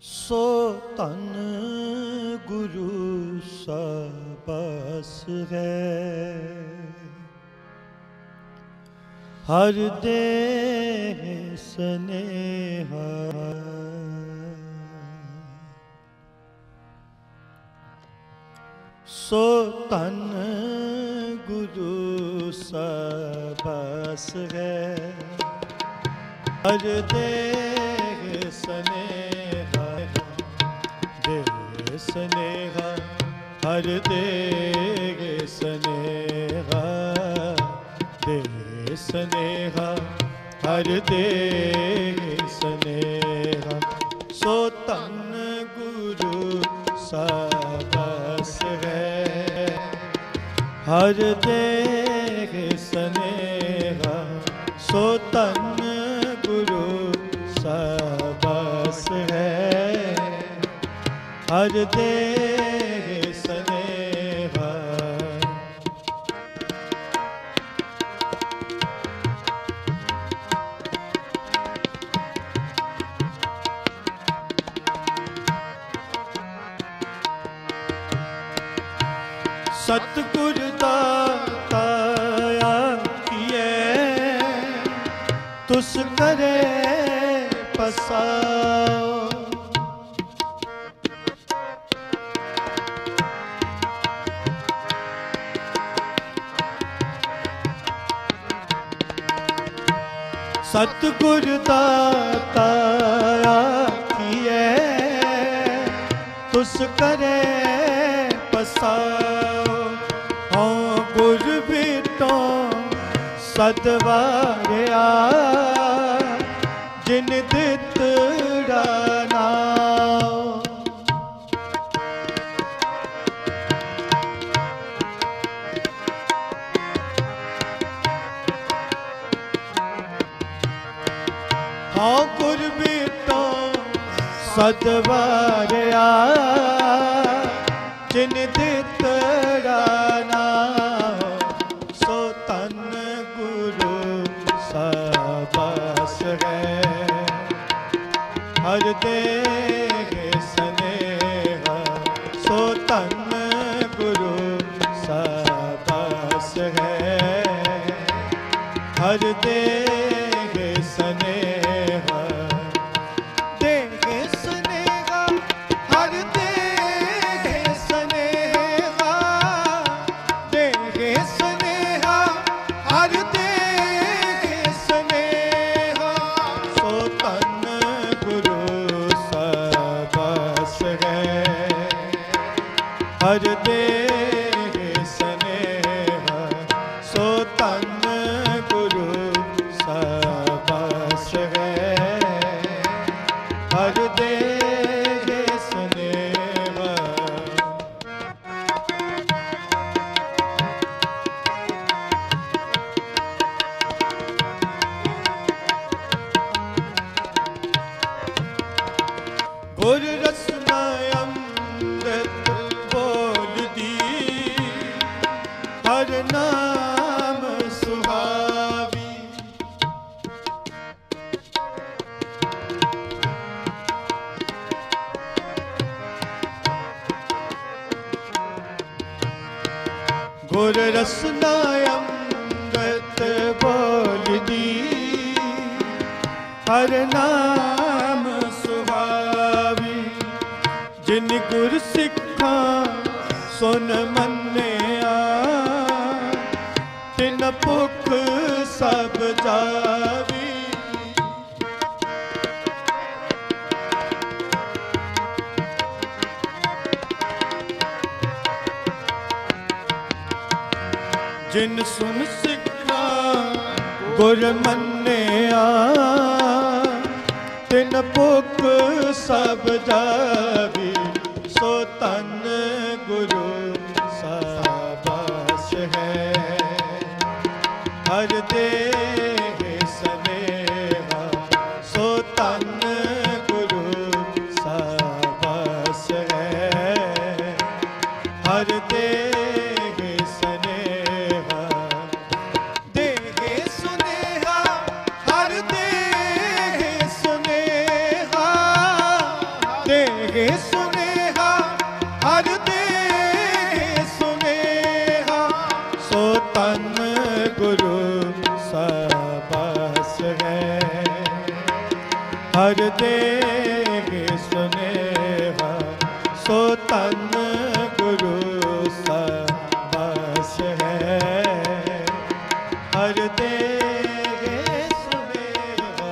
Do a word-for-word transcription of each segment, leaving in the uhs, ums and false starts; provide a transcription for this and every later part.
सो तन गुरु सबस है, हर दे स्नेहा। सो तन गुरु सबस है, हर दे स्नेहा। दे स्नेहा हर दे स्नेहा, दे स्नेहा हर दे स्नेहा। सो तन गुरु सबस है, हर दे स्नेहा। सो तन गुरु सबस है, हर दे स्नेहा। सतगुर दाता किए तुस करे पसाओ। सतगुर दाता किए तुस करे पसाओ। हाँ गुर बिटो सदवारिया, जिन दित नाओ। हाँ गुर बिटो सदवारिया, जिन दित नाओ। सो तन गुरु सबस है, हर दे स्नेहा। सो तन गुरु सबस है, हर दे स्नेहा। दे स्नेहा हर दे स्नेहा, दे स्नेहा हर दे स्नेहा। सो तन गुरु सबस है, हर दे स्नेहा। सो तन गुरु सबस है, हर दे स्नेहा। गुर रसना अमृत बोल दी, हर नाम सुहावी। गुर रसना अमृत बोल दी, हर नाम सुहावी। जिन गुर सिखा सुन मन्निया, तिन भुख सब जावी। जिन सुन सिखा गुर मन्निया, तिन भुख सब जावी। सो तन गुरु सबस है, हर दे स्नेहा। सो तन गुरु सबस है, हर दे स्नेहा। दे स्नेहा हर दे स्नेहा, दे देगे सुनेहा हर दे सुनेहा सो तन गुरु सबस है। हर देगे सुनेहा सो तन गुरु सबस है। हर देगे सुनेहा।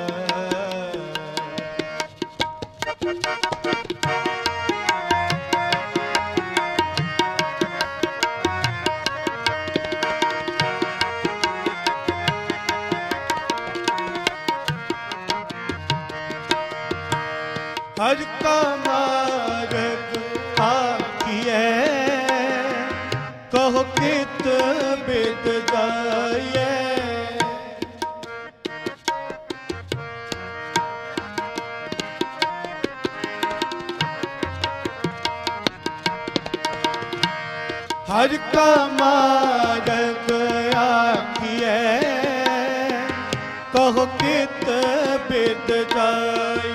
हर का मार्ग आखिए कहो कित बिद जाइए। हर का मार्ग आखिए कहो कित बिद जाइए।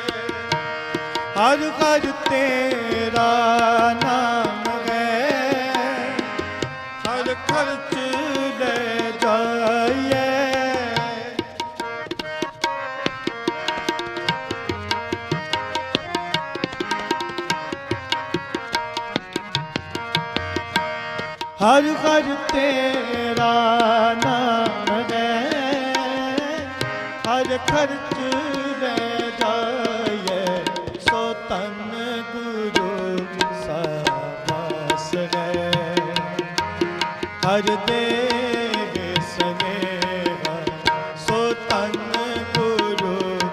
हर हर तेरा नाम है हर खर्च ले जाइए। हर हर तेरा नाम है हर खर्च ले जाइए। सो तन गुरु सबस है। हर देगे स्नेहा सो तन गुरु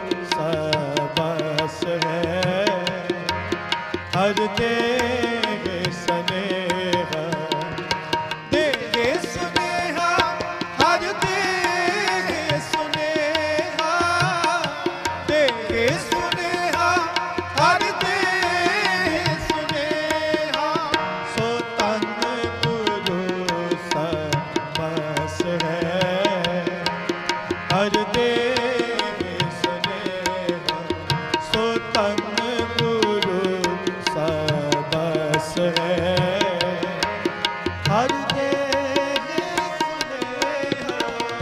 सबस है। हर देगे स्नेहा देगे स्नेहा हर देगे स्नेहा देगे स्नेहा हर देगे स्नेहा सो तन गुरु सबस है। हर देगे स्नेहा सो तन गुरु सबस है। हर देगे स्नेहा।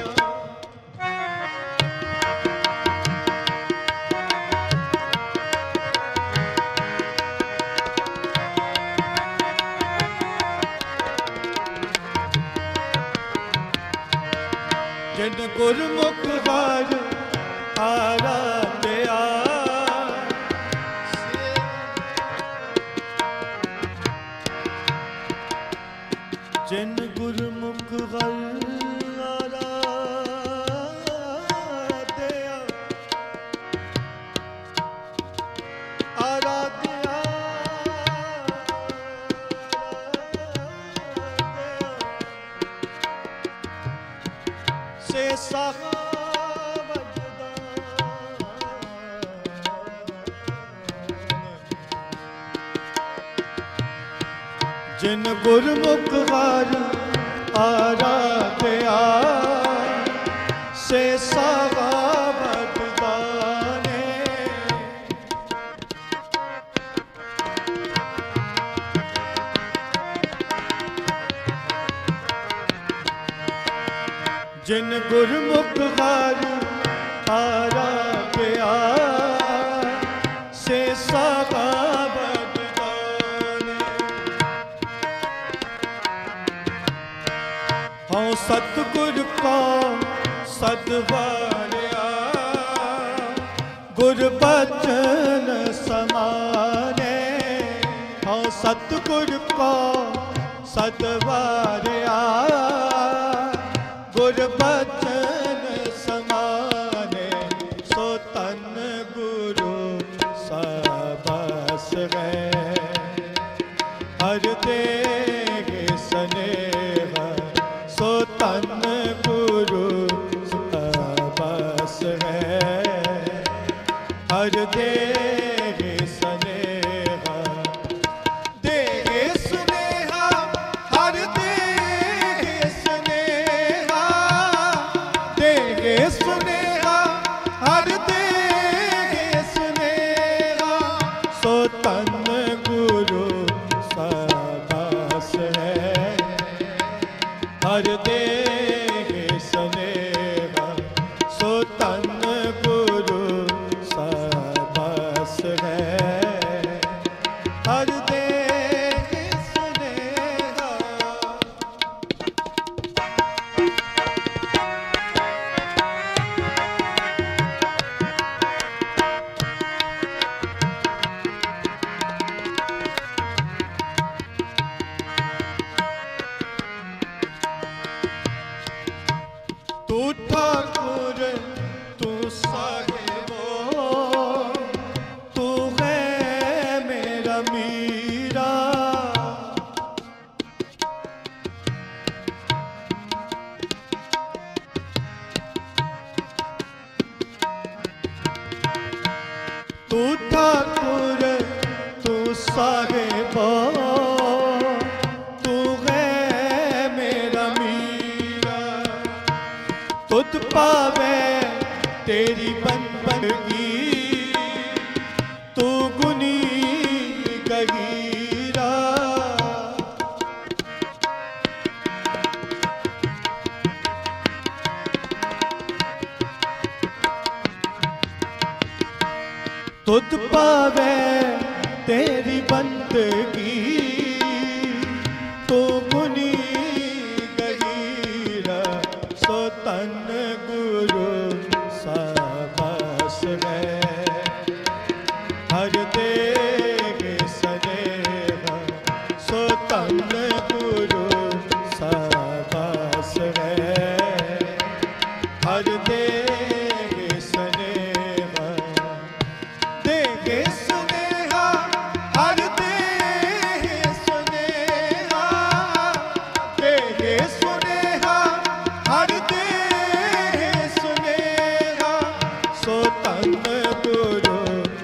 जिन गुरमुख हर आराध्या जिन गुरमुख हर आराध्या आराध्या से सहा जिन गुरमुख हर आराध्या से सहा बरदाने। जिन गुरमुख हर आराध्या से सहा बरदाने। हाँ सतगुर को सदवारिया गुर बचन समाने। हाँ सतगुर को सदवारिया गुर बचन समाने। सो तन गुरु सबस है। हर देगे स्नेहा सो तन गुरु सबस है। हर देगे स्नेहा देगे स्नेहा हर देगे पावे तेरी बंदगी, तो मुनि गहीरा सो तन गुरु साबस है। हर देह स्नेहा सो तन गुरु साबस है। हर देह स्नेहा देह स्नेहा हर देह स्नेहा देह स्नेहा हर देह स्नेहा सो तन गुरु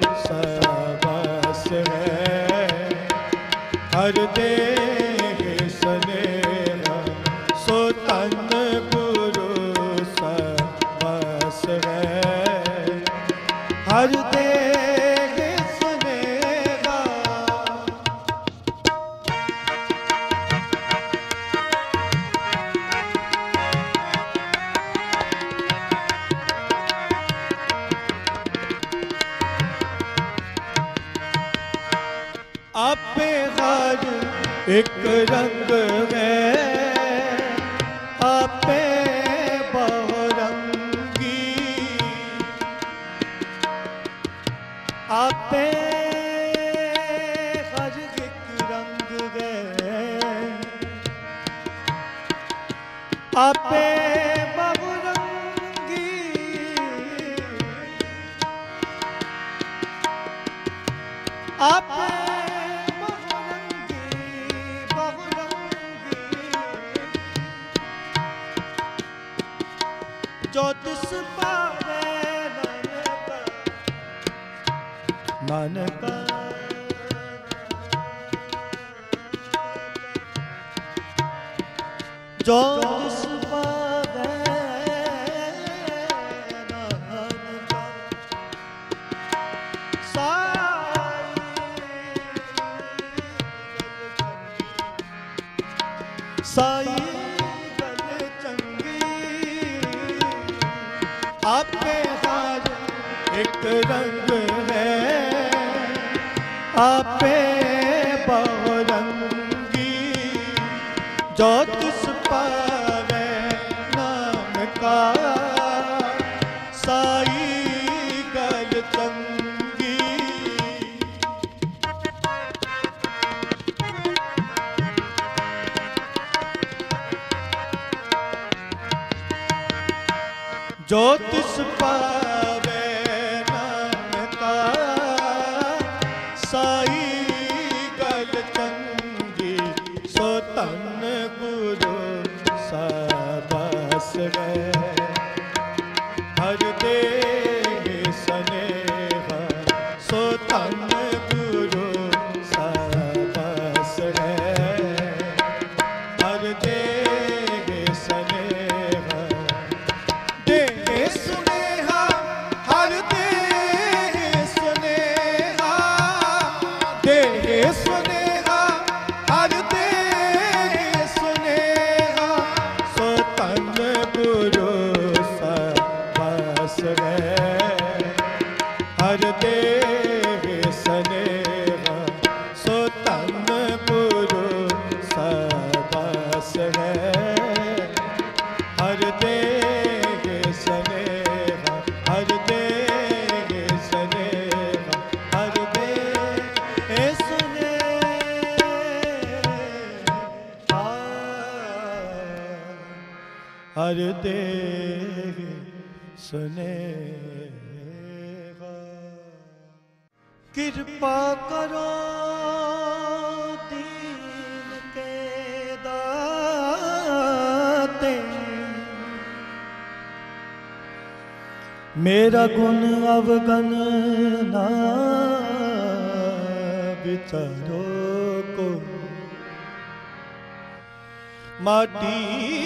साबस है। हर देह स्नेहा सो तन गुरु साबस है। हर देह स्नेहा आपे हर एक रंग है, आपे बहुरंगी, आपे हर एक रंग है, आपे बहुरंगी, आपे जो तिस पावे नानक जो तिस पावे नानक साई गल चंगी। आपे हर एक रंग है, आपे बहुरंगी, जो तिस पावे नानका साई गल चंगी। जो तिस पावे नानका साई गल चंगी, सो तन गुरु साबस है। हर देह स्नेहा सो तन गुरु साबस है। हर देह स्नेहा देह स्नेहा हर देह स्नेहा देह स्नेहा हर देह स्नेहा सो तन गुरु साबस है। हर देह स्नेहा सो तन गुरु साबस है। हर देह स्नेहा हर देह स्नेहा हर देह स्नेहा हर देह स्नेहा। कृपा करो दीन के दाते, मेरा गुण अवगन ना विचारो को। माटी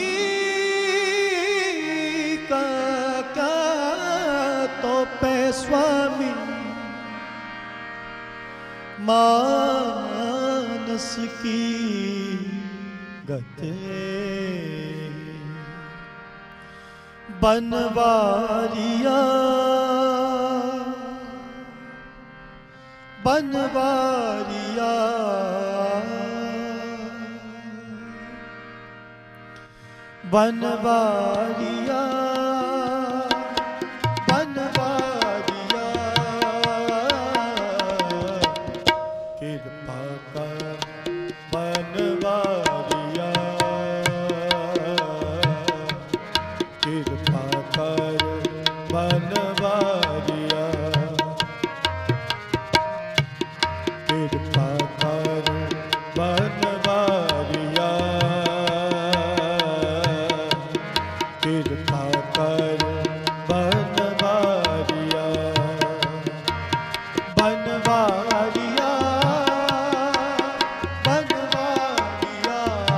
का क्या तो पे स्वामी, मानस की गते बनवारिया बनवारिया बनवारिया बनवारिया कृपा कर बनवारिया कृपा कर बनवारिया कृपा कर बनवारिया कृपा कर बनवारिया बनवारिया बनवारिया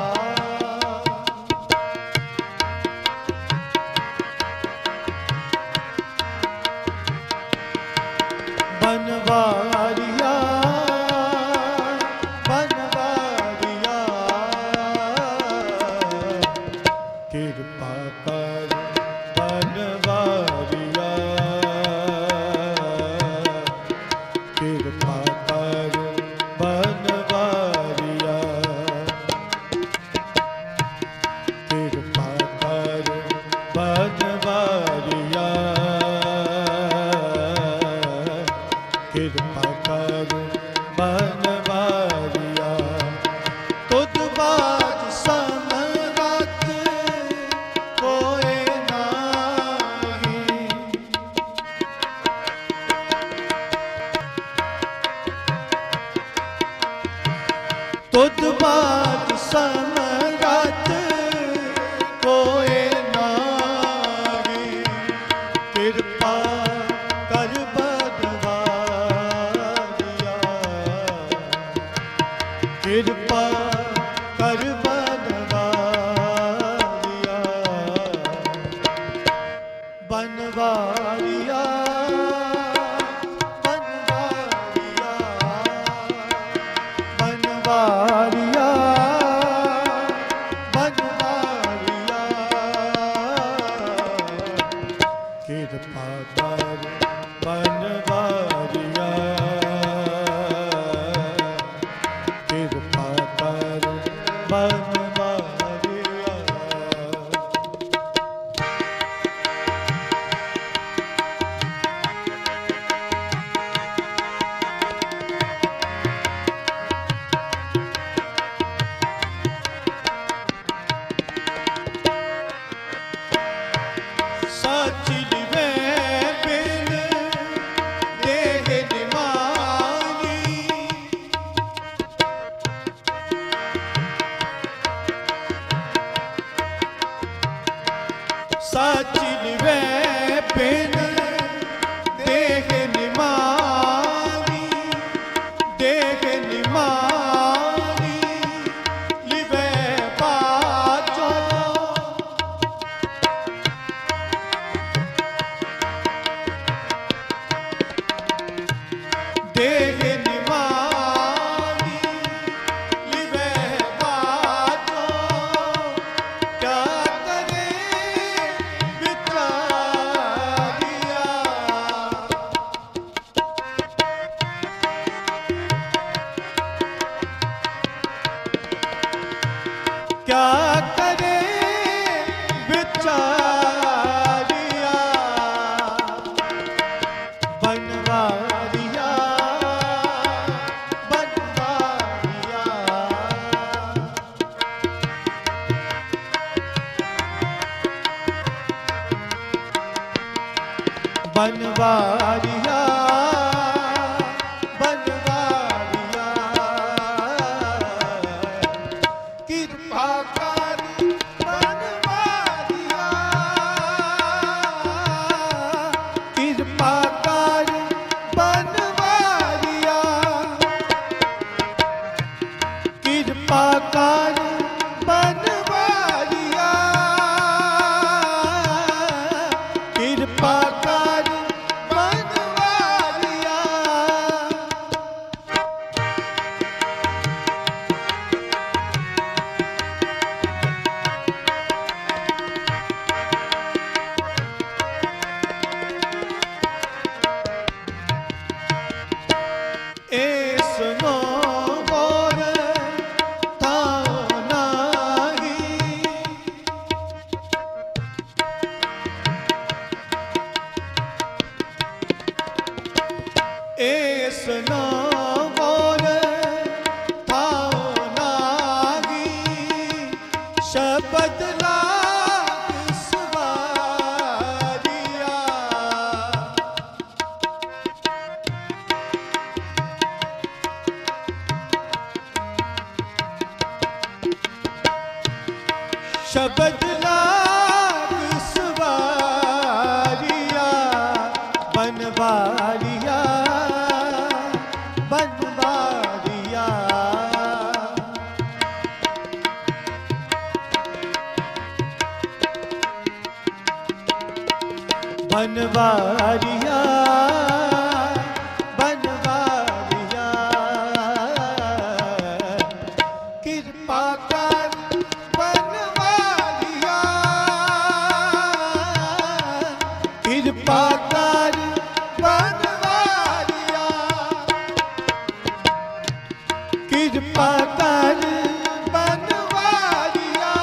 बनवारिया बनवारिया कृपा कर बनवारिया कृपा कर बनवारिया कृपा कर बनवारिया कृपा कर बनवारिया तुद बात समरत कोई नाही तुद बात समरत कोई नाही कृपा कर बनवारिया कृपा कर बनवारिया बनवारिया बनवारिया बनवारिया बनवारिया कृपा कर बनवारिया कृपा कर बनवारिया सच लिवे बिन देह निमानी सच लिवे बिन देह निमानी देह निमानी लिवे पाचो देह निमानी लिवे पाचो क्या करे बिचारिया क्या करे बिचारिया बनवारिया बनवारिया बनवारिया बनवारिया कृपा कर बनवारिया कृपा कर बनवारिया कृपा कर बनवारिया कृपा कर बनवारिया शब्द लाग सवारिया बनवारिया बनवारिया बनवारिया बनवारिया कृपा कर बनवारिया कृपा कर बनवारिया कृपा कर बनवारिया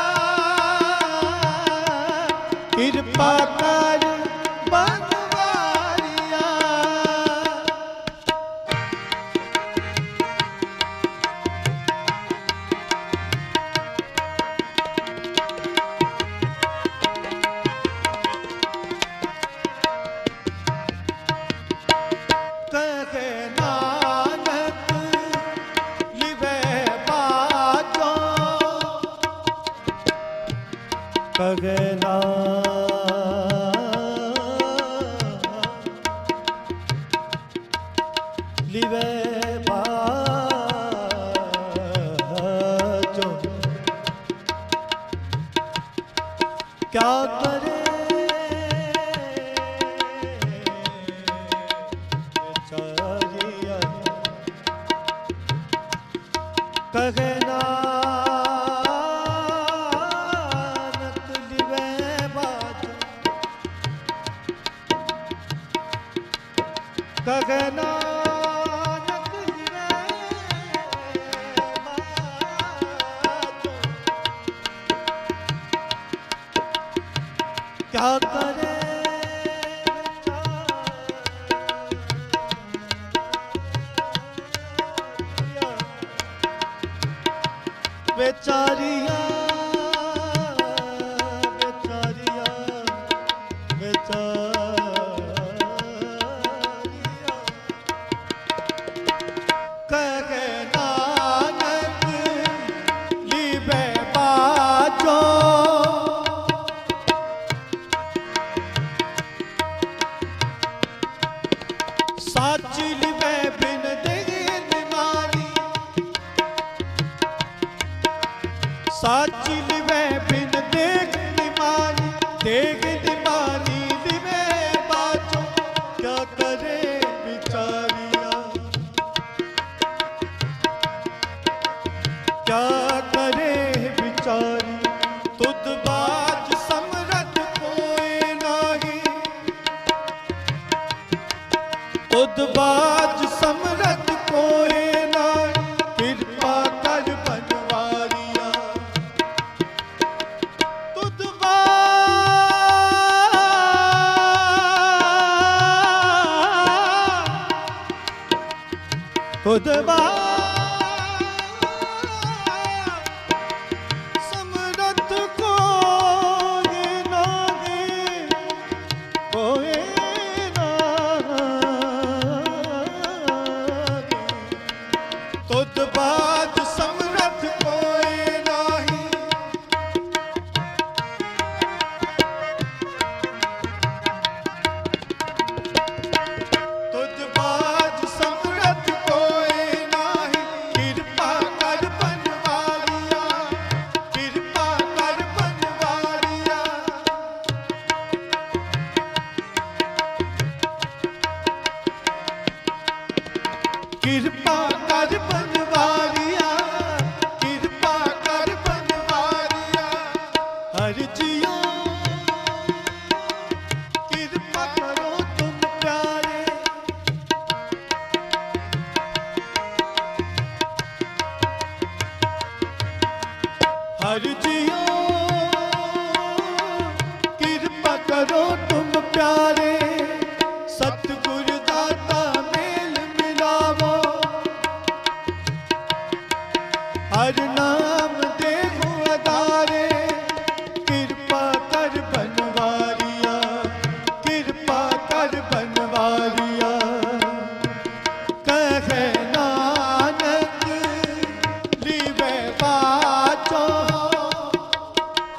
कृपा कर बनवारिया कहे नानक लिवे बाजो कहे लिवे बाजो क्या करे बेचारिया कहे नानक लिवे बाजो कहे नानक लिवे बाजो क्या करे बेचारिया बेचारिया बेचारिया कहे नानक लिवे बाजो साच लिवे बिन देन मारी साच लिवे बिन देख निमारी देख निमारी लिवे बाजो क्या करे बिचारिया क्या करे बिचारी तुद बाज समरथ कोई नाही तुद बाज समरथ कोई नाही कृपा कर बनवारिया तुद तुद समरथ कोई नाही कोई नाही तुद बाज समरथ कोई नाही तुद बाज समरथ कोई नाही कृपा कर बनवारिया कृपा कर बनवारिया कृपा कर बनवारिया कृपा कर बनवारिया हर जियो कृपा करो तुम प्यारे हर जियो कृपा करो तुम प्यारे सतगुरु दाता मेल मिलावो हर नाम देखो अदारे कृपा कर बनवारिया कृपा कर बनवारिया कहे नानक लिवे बाजो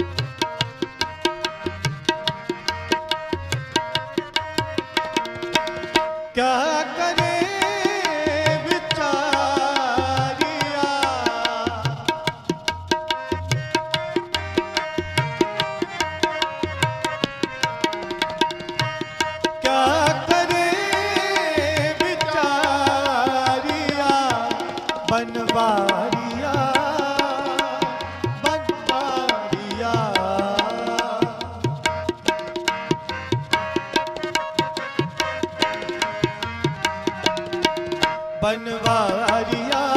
बनवारिया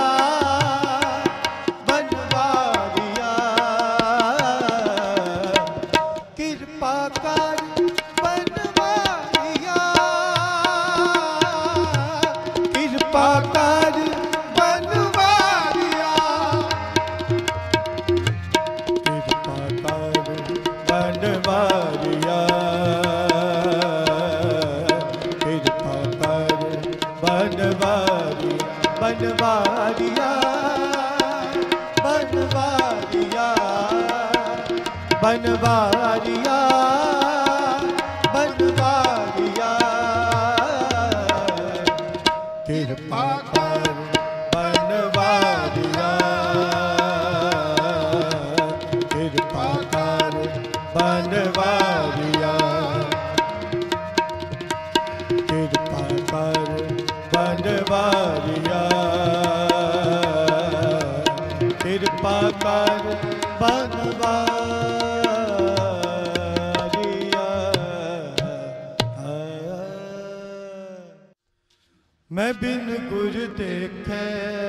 बनवारिया कृपा कर बनवारिया कृपा कर बनवारिया कृपा कर बनवारिया कृपा कर बनवारी बनवारिया बनवारिया बनवारिया बनवारिया कृपा कर बनवारिया कृपा कर बनवारिया कृपा कर बनवारिया कृपा कर बनवारिया। मैं बिन गुर देखे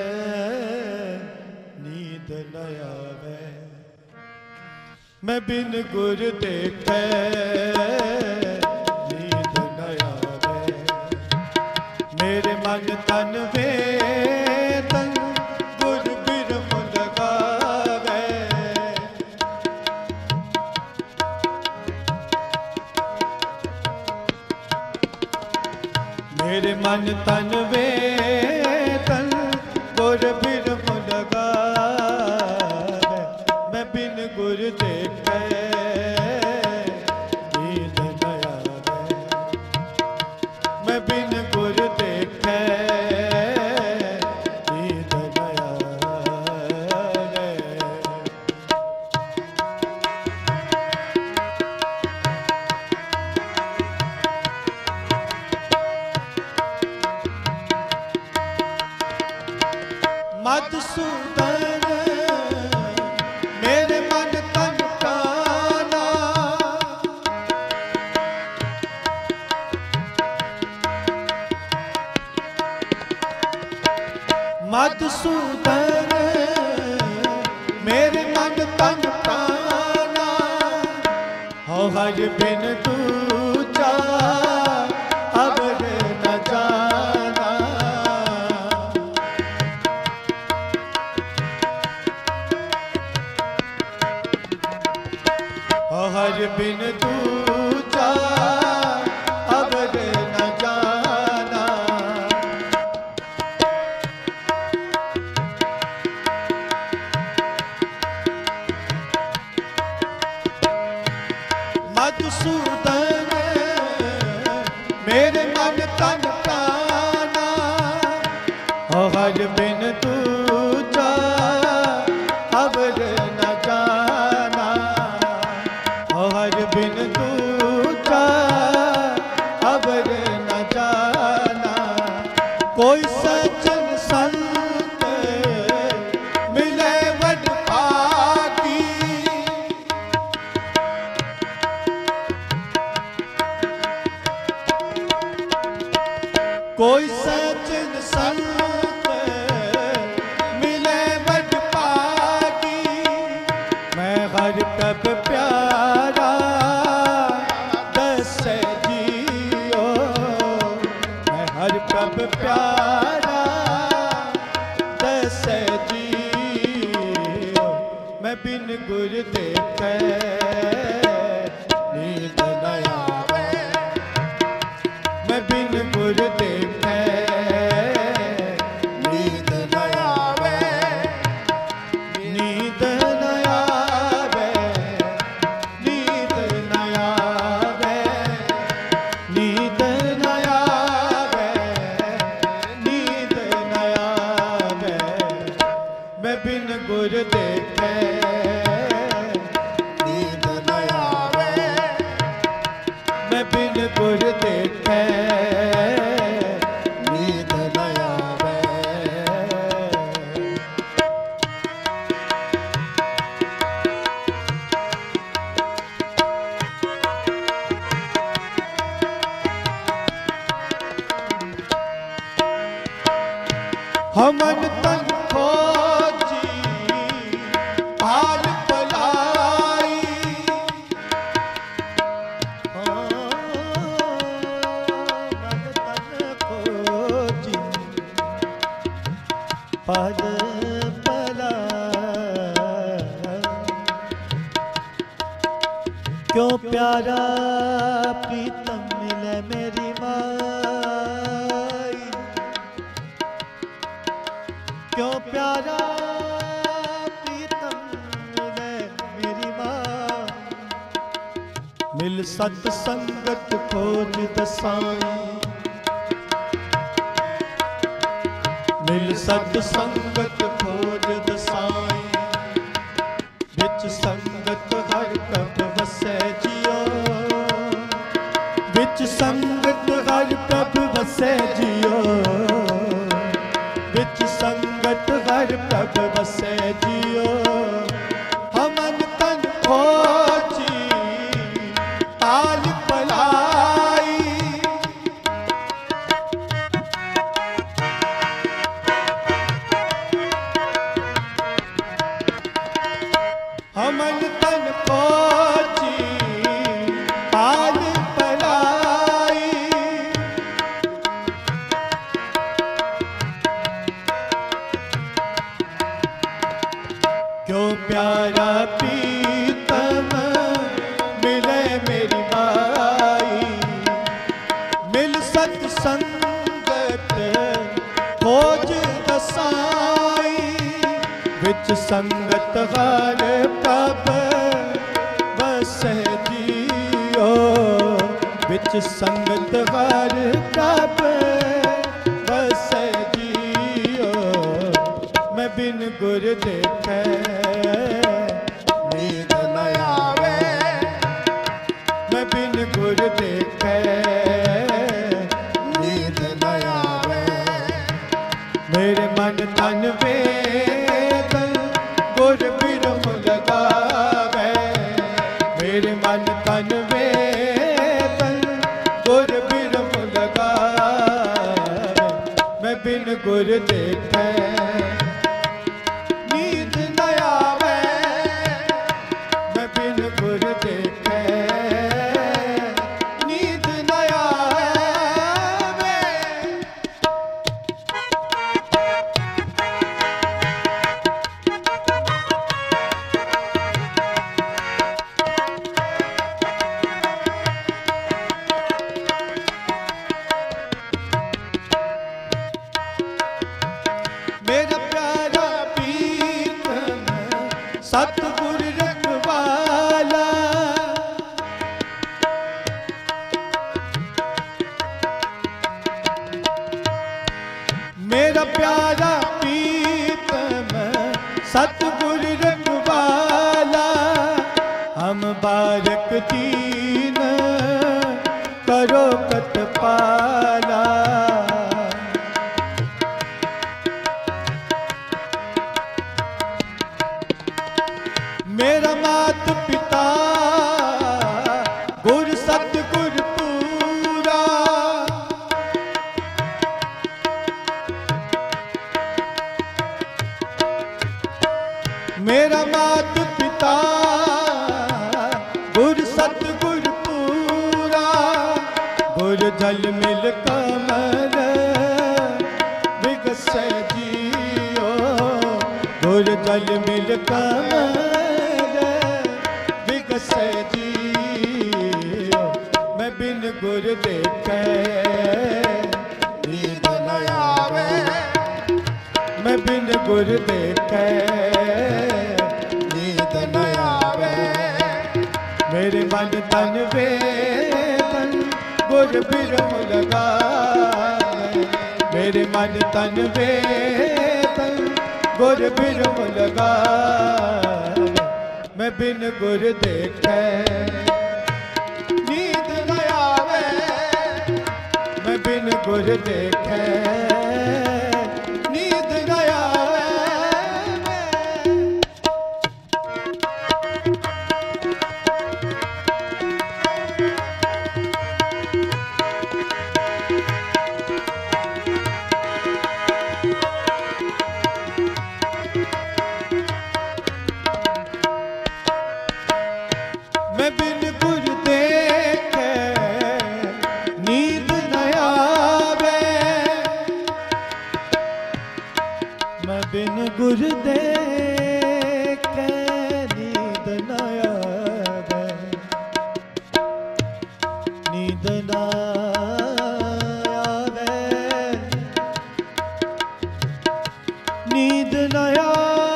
नींद न आवे मैं बिन गुर देखे नींद न आवे मेरे मन तन वेदन गुर बिरम लगावे मेरे मन तन वेदन गुर बिरम लगावे मैं बिन गुर देखे नींद न आवे मैं बिन गुर देखे नींद न आवे। मधुसूदन मेरे मन तन प्राणा मधुसूदन मेरे मन तन प्राणा हो हर बिन दूजा अबर न जाना हो हर बिन दूजा अबर न जाना मधुसूदन मेरे मन तन प्राणा हो हर बिन दूजा अबर न जाना हो हर बिन दूजा अबर न जाना कोई सज्जन संत मिले वड भागी कोई सज्जन संत मिले बड़ पागी मैं हर कब प्यारा दस जियो मैं हर कब प्यारा दस जियो मैं बिन गुर देखे नींद न आवे मैं बिन गुर देखे नींद न आवे नींद न आवे नींद न आवे नींद न आवे नींद न आवे मैं बिन गुर देखे नींद न आवे मैं बिन गुर देखे हमन तन खोजी पाल पलाई। हमन तन खोजी पाल पलाई। क्यों प्यारा प्रीतम मिले मेरी माई। क्यों प्यारा प्रीतम मिले मेरी माँ। मिल सत संगत खोज दसाई। मिल सत संगत खोज दसाई। विच संगत हर कब वसै जियो। विच संगत हर कब वसै जियो। विच संगत हर कब वसै जियो। हमन तन खोजी पाल पलाई। हमन तन खोजी पाल पलाई। क्यों प्यारा प्रीतम मिले मेरी माई। मिल सत संगत खोज दसाई। विच संगत हर कब वसै जियो। विच संगत हर कब वसै जियो। मैं बिन गुर देखे नींद न आवे। मैं बिन गुर देखे नींद न आवे। मेरे मन तन वेदन गुर बिरम लगावे। मेरे मन तन वेदन गुर बिरम लगावे। मैं बिन गुर देखे नींद न आवे। मैं बिन गुर देखे नींद न आवे। मेरा प्यारा प्रीतम सतगुर रखवाला। मेरा प्यारा प्रीतम सतगुर रखवाला। हम बारक दीन करो कतपाला। मेरा मात पिता गुर सतगुर पूरा। मेरा मात पिता गुर सतगुर पूरा। गुर जल मिल कमल विगसै जियो। गुर जल मिल कमल विगसै जियो। मैं बिन गुर देखे नींद न आवे। मैं बिन गुर देखे नींद न आवे। मेरे मन तन वेदन गुर बिरम लगावे। मेरे मन तन वेदन गुर बिरम लगावे। मैं बिन गुर देखे नींद न आवे। मैं बिन गुर देखे नींद न आवे। मैं बिन गुर देखे नींद न आवे, नींद न आवे, नींद न आवे।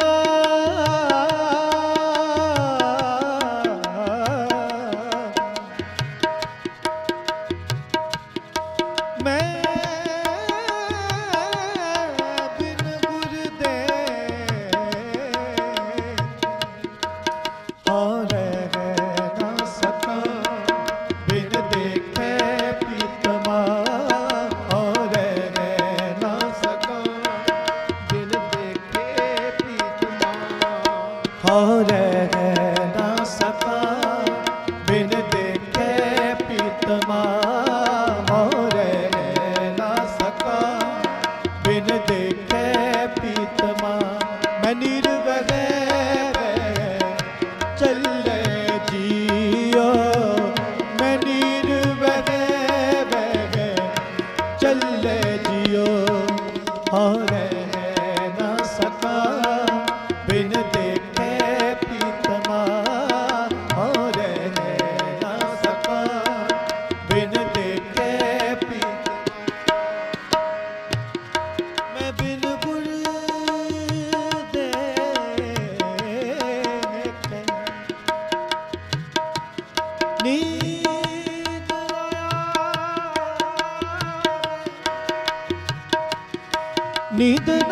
नींद न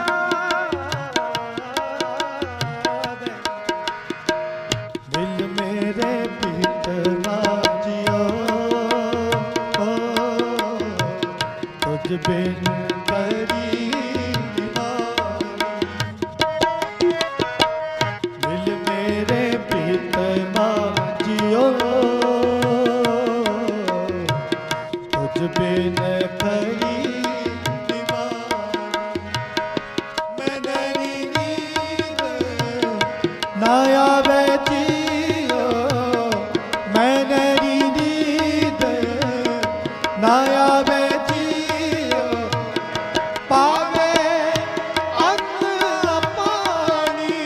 आवे, दिल मेरे पीतना जियो, तुझ बिन करी दिल मेरे पीतना जियो, तुझ बिन करी ना आवे जियो, मैंने नींद ना आवे जियो, पावे अन्न पानी,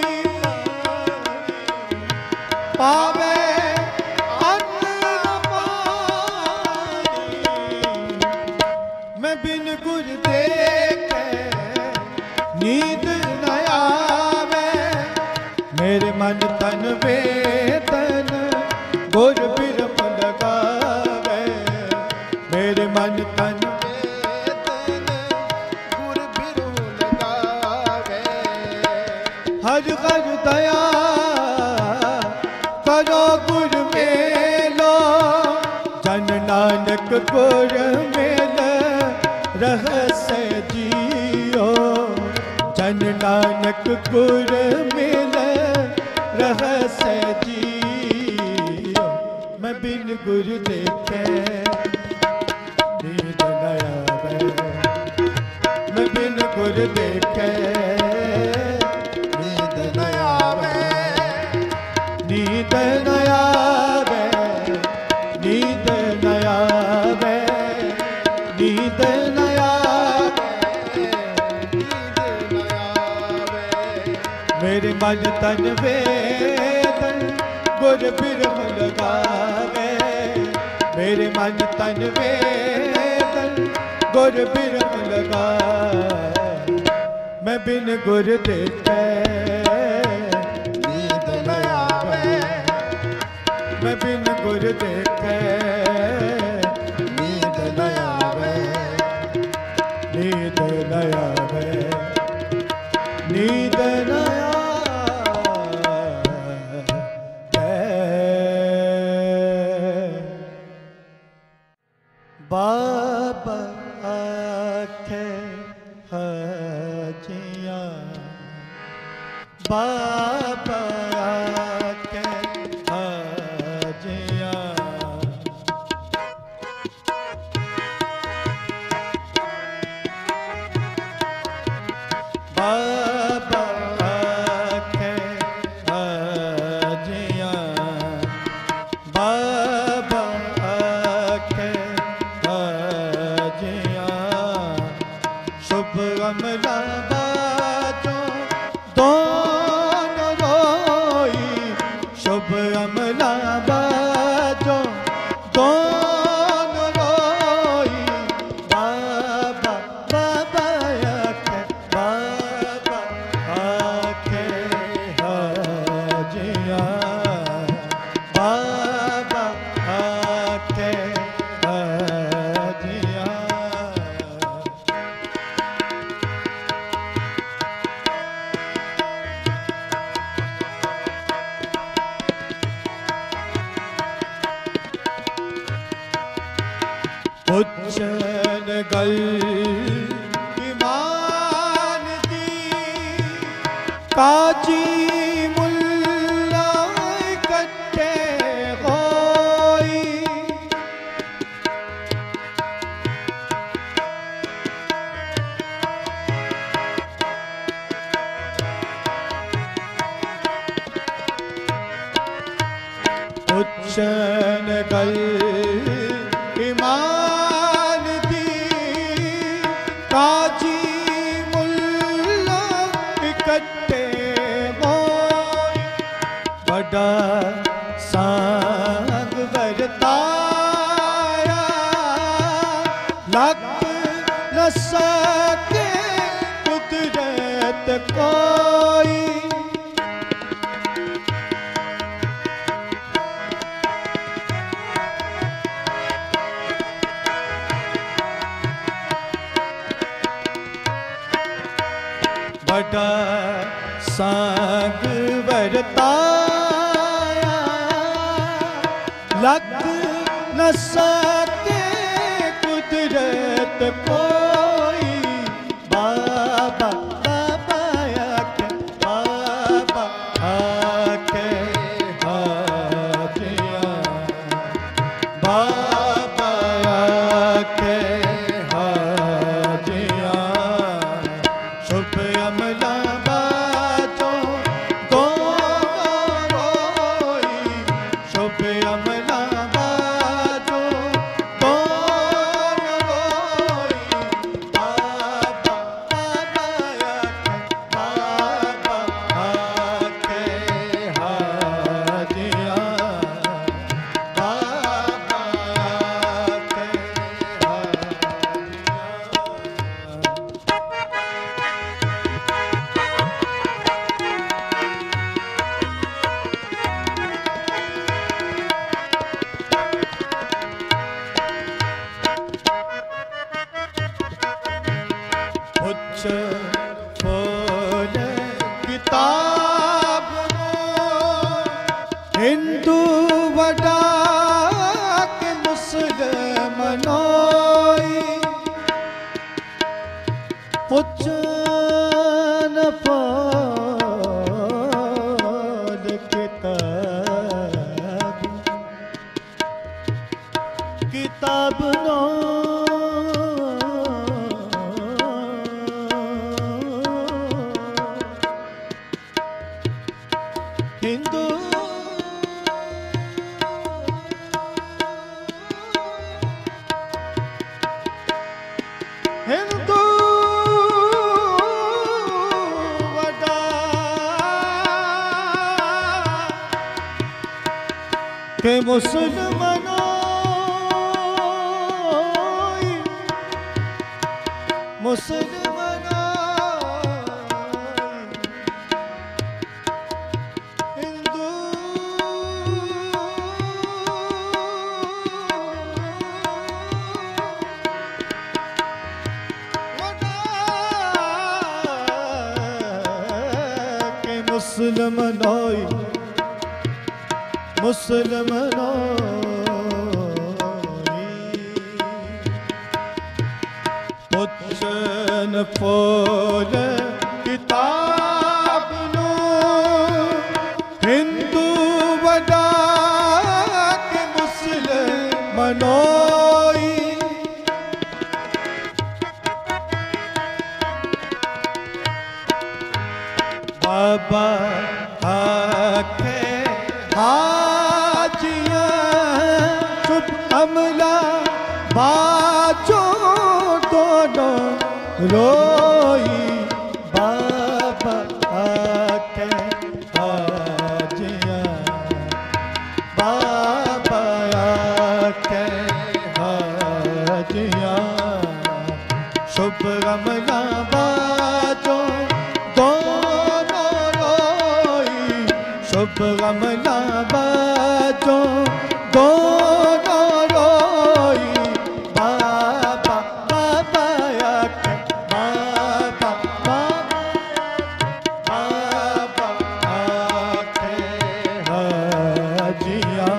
पावे अन्न पानी, मैं बिन गुर देखे नींद न आवे, मेरे मन तन वेदन गुर बिरम लगावे, मेरे मन तन वेदन गुर बिरम लगावे, हर हर दया करो गुर मेलो, जन नानक गुर मेल रहस्य जियो, जन नानक गुर मेल रहस्य जियो, मैं बिन गुर देखे नींद न आवे, मैं बिन गुर देखे नींद न आवे, नींद न आवे, नींद न आवे, नींद न आवे, नींद न आवे, मेरे मन तन वेदन गुर बिरम लगावे, मेरे मन तन वेदन गुर बिरम लगावे, मैं बिन गुर देखे नींद न आवे, मैं बिन गुर देखे नींद न आवे, नींद न आवे, नींद न बाबा आखे हाजियाँ, बाबा आखे हाजियाँ, बाबा आखे हाजियाँ, बाबा आखे हाजियाँ, शुभ अमला गल ईमान दी काजी मुल्ला इकट्ठे होई उच्चन गल ईमान दी काजी मुल्ला इकट्ठे होए बड़ा सांग वरताया लग न सके कुदरत कोई बड़ा सांग वरताया लग न सके कुदरत कोई बाबा बाबा आके बाबा आके हाजिया बाबा आके हाजिया शुभ अमला बाजो गो रोई शुभ अमला बाजो गो रोई बाबा बाबा आके बाबा आके हाजिया बाबा आके उच्च फूल किताब हिंदू वडा के मुसलमानोई उच्च फूल किताब किताब नो हिंदू हिंदू वडा के मुसलमानोई मुसलमानोई हिंदू के मुसलमानोई मुसलमानोई पुच्छन फूल किताब नो हिंदू वडा के मुसलमानोई बाबा आके हाजिया शुभ अमला बाजो दोनों रोई बाबा आके हाजिया बाबा आके हाजिया शुभ अमला बाजो दोनों रोई शुभ अमला बाजो दोनों रोई बाबा बाबा आके बाबा बाबा बाबा आके हाजिया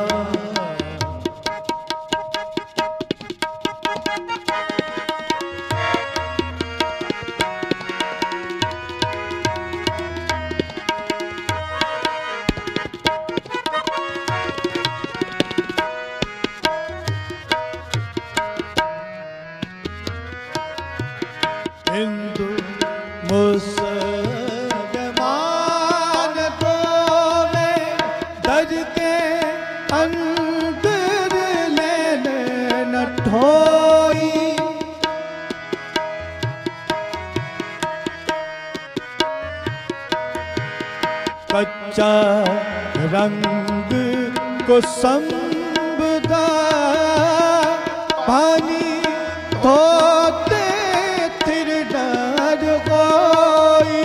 कच्चा रंग को संबदा पानी धोते फिर डर कोई।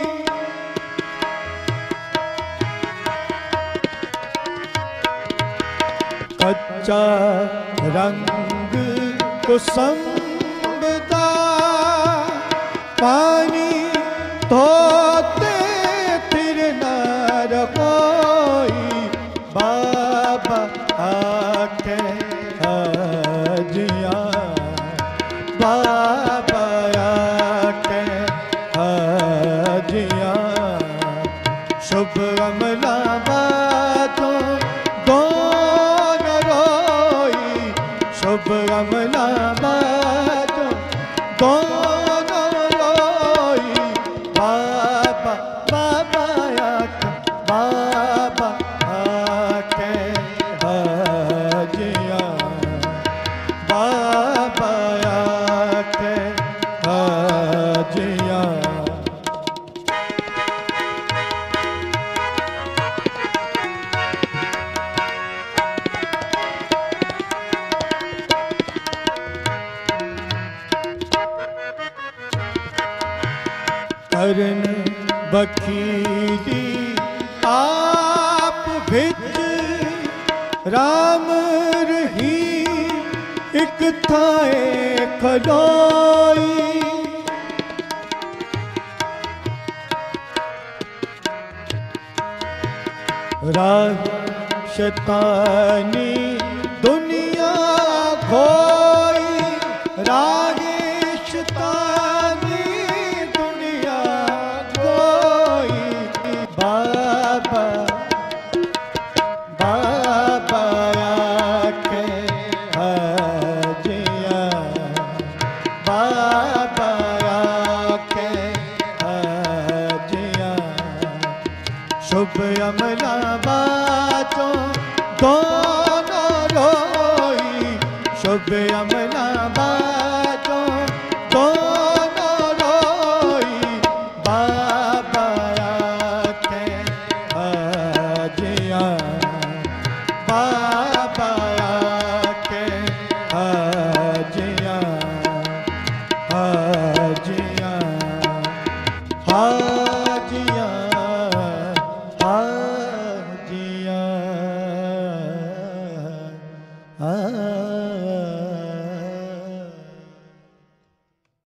कच्चा रंग को संबदा पानी धोते फिर न कोई। बाबा आके हाजिया बाबा आके हाजिया शुभ अमला बातों दोनों रोई। शुभ अमला बातों दोनों रोई। बाबा बाबा आके बाबा आके हाजिया बाबा आके हाजिया। करन बखीरी आप भिज राम रही एक थाए खलोई। राह शैतानी दुनिया खोई। रागे शैतानी दुनिया खोई। बाबा बाबा आके हाजिया बाबा आके हाजिया शुभ अमला बातों दोनों रोई। शुभ अमला